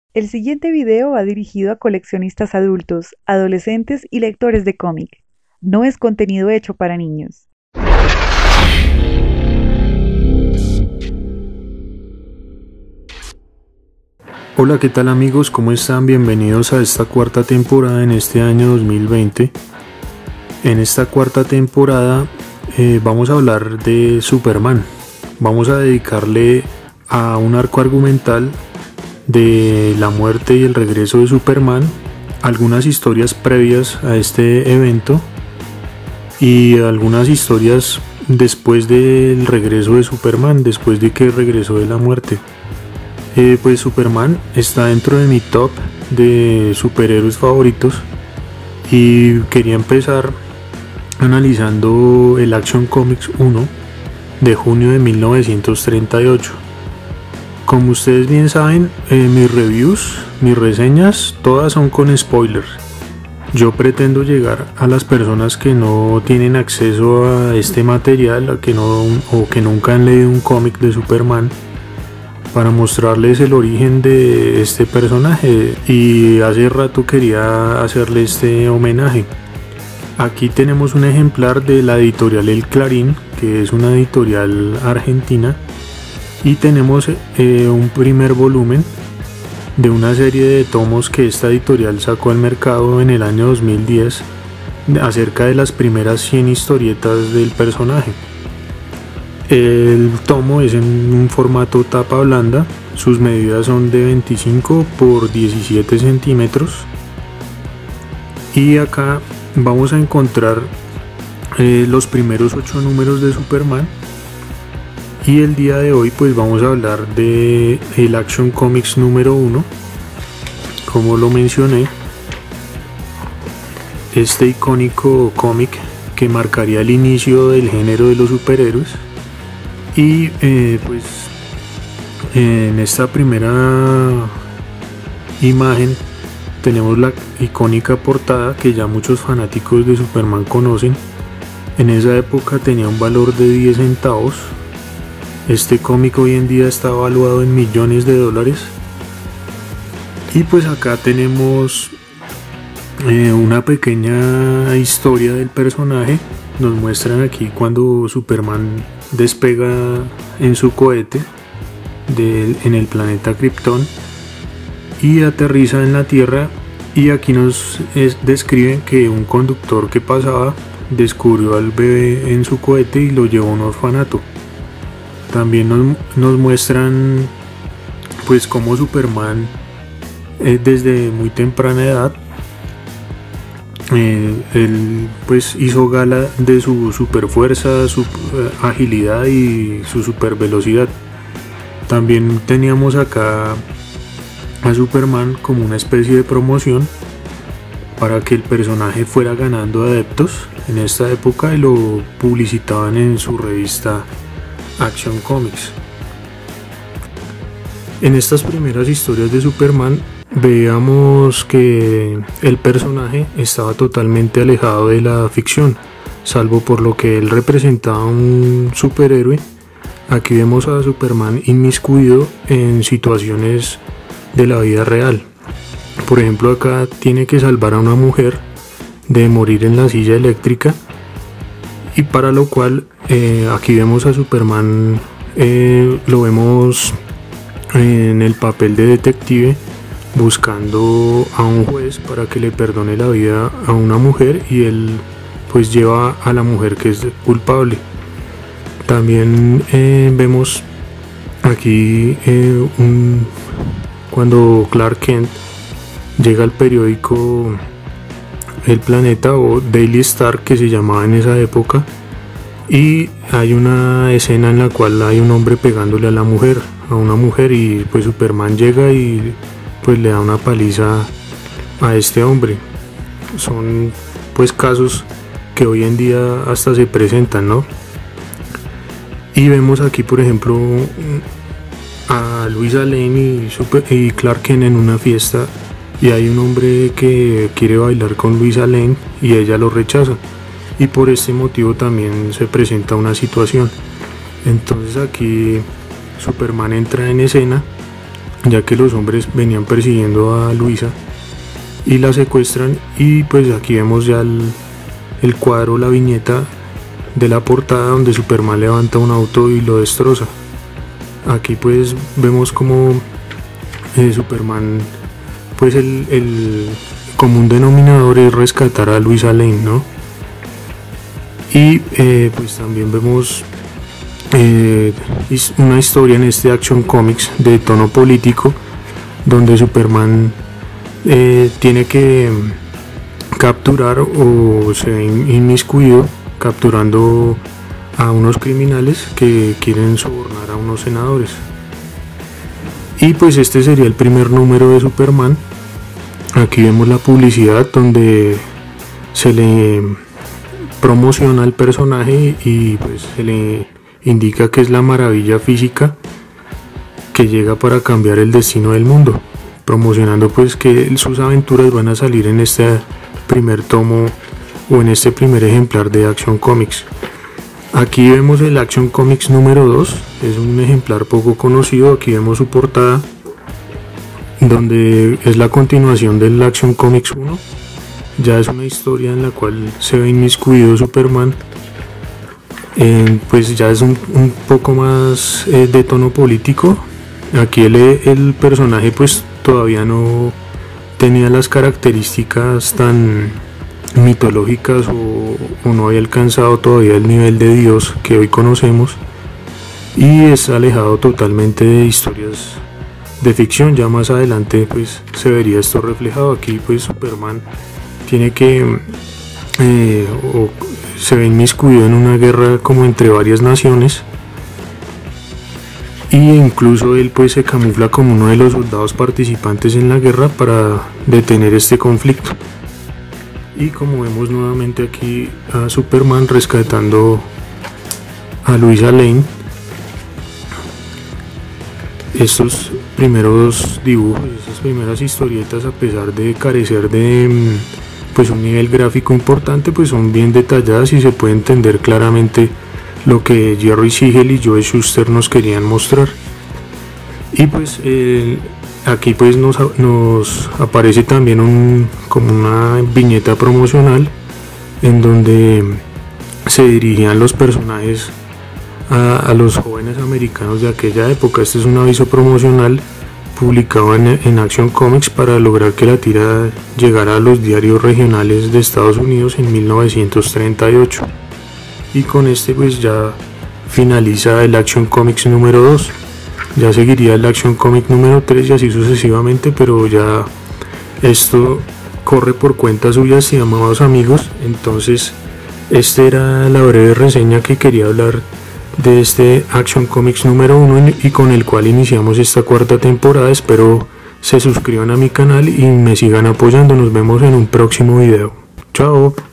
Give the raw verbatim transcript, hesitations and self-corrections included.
El siguiente video va dirigido a coleccionistas adultos, adolescentes y lectores de cómic. No es contenido hecho para niños. Hola, ¿qué tal amigos? ¿Cómo están? Bienvenidos a esta cuarta temporada en este año dos mil veinte. En esta cuarta temporada eh, vamos a hablar de Superman. Vamos a dedicarle a un arco argumental de la muerte y el regreso de Superman, algunas historias previas a este evento y algunas historias después del regreso de Superman, después de que regresó de la muerte. Eh, pues Superman está dentro de mi top de superhéroes favoritos y quería empezar analizando el Action Comics uno de junio de mil novecientos treinta y ocho. Como ustedes bien saben, eh, mis reviews, mis reseñas, todas son con spoilers. Yo pretendo llegar a las personas que no tienen acceso a este material, a que no, o que nunca han leído un cómic de Superman, para mostrarles el origen de este personaje, y hace rato quería hacerle este homenaje. Aquí tenemos un ejemplar de la editorial El Clarín, que es una editorial argentina, y tenemos eh, un primer volumen de una serie de tomos que esta editorial sacó al mercado en el año dos mil diez acerca de las primeras cien historietas del personaje. El tomo es en un formato tapa blanda, sus medidas son de veinticinco por diecisiete centímetros, y acá vamos a encontrar eh, los primeros ocho números de Superman. Y el día de hoy pues vamos a hablar de el Action Comics número uno, como lo mencioné, este icónico cómic que marcaría el inicio del género de los superhéroes. Y eh, pues en esta primera imagen tenemos la icónica portada que ya muchos fanáticos de Superman conocen. En esa época tenía un valor de diez centavos. Este cómic hoy en día está valuado en millones de dólares. Y pues acá tenemos eh, una pequeña historia del personaje. Nos muestran aquí cuando Superman despega en su cohete de, en el planeta Krypton y aterriza en la Tierra, y aquí nos es, describen que un conductor que pasaba descubrió al bebé en su cohete y lo llevó a un orfanato. También nos, nos muestran pues cómo Superman eh, desde muy temprana edad eh, él pues hizo gala de su super fuerza, su eh, agilidad y su super velocidad. También teníamos acá a Superman como una especie de promoción para que el personaje fuera ganando adeptos en esta época, y lo publicitaban en su revista Action Comics. En estas primeras historias de Superman veíamos que el personaje estaba totalmente alejado de la ficción, salvo por lo que él representaba un superhéroe. Aquí vemos a Superman inmiscuido en situaciones de la vida real. Por ejemplo, acá tiene que salvar a una mujer de morir en la silla eléctrica, y para lo cual eh, aquí vemos a Superman, eh, lo vemos en el papel de detective buscando a un juez para que le perdone la vida a una mujer, y él pues lleva a la mujer que es culpable. También eh, vemos aquí eh, un, cuando Clark Kent llega al periódico El Planeta, o Daily Star que se llamaba en esa época, y hay una escena en la cual hay un hombre pegándole a la mujer, a una mujer, y pues Superman llega y pues le da una paliza a este hombre. Son pues casos que hoy en día hasta se presentan, ¿no? Y vemos aquí por ejemplo a Luisa Lane y, Super, y Clark Kent en una fiesta, y hay un hombre que quiere bailar con Luisa Lane y ella lo rechaza, y por este motivo también se presenta una situación. Entonces aquí Superman entra en escena ya que los hombres venían persiguiendo a Luisa y la secuestran. Y pues aquí vemos ya el, el cuadro, la viñeta de la portada, donde Superman levanta un auto y lo destroza. Aquí pues vemos como eh, Superman, pues el, el común denominador es rescatar a Luisa Lane, ¿no? Y eh, pues también vemos eh, una historia en este Action Comics de tono político, donde Superman eh, tiene que capturar, o se ve inmiscuido capturando a unos criminales que quieren sobornar a unos senadores. Y pues este sería el primer número de Superman. Aquí vemos la publicidad donde se le promociona al personaje y pues se le indica que es la maravilla física que llega para cambiar el destino del mundo, promocionando pues que sus aventuras van a salir en este primer tomo o en este primer ejemplar de Action Comics. Aquí vemos el Action Comics número dos, es un ejemplar poco conocido. Aquí vemos su portada, donde es la continuación del Action Comics uno. Ya es una historia en la cual se ve inmiscuido Superman, eh, pues ya es un, un poco más eh, de tono político. Aquí el, el personaje pues todavía no tenía las características tan mitológicas, o, o no había alcanzado todavía el nivel de Dios que hoy conocemos, y es alejado totalmente de historias de ficción. Ya más adelante pues se vería esto reflejado. Aquí pues Superman tiene que eh, o se ve inmiscuido en una guerra como entre varias naciones, y incluso él pues se camufla como uno de los soldados participantes en la guerra para detener este conflicto. Y como vemos nuevamente aquí a Superman rescatando a Luisa Lane. Estos primeros dibujos, estas primeras historietas, a pesar de carecer de pues un nivel gráfico importante, pues son bien detalladas y se puede entender claramente lo que Jerry Siegel y Joe Shuster nos querían mostrar. Y pues eh, aquí pues nos, nos aparece también un, como una viñeta promocional en donde se dirigían los personajes a, a los jóvenes americanos de aquella época. Este es un aviso promocional publicado en, en Action Comics para lograr que la tira llegara a los diarios regionales de Estados Unidos en mil novecientos treinta y ocho. Y con este pues ya finaliza el Action Comics número dos. Ya seguiría el Action Comic número tres y así sucesivamente, pero ya esto corre por cuenta suya, y amados amigos. Entonces esta era la breve reseña que quería hablar de este Action Comics número uno, y con el cual iniciamos esta cuarta temporada. Espero se suscriban a mi canal y me sigan apoyando. Nos vemos en un próximo video. Chao.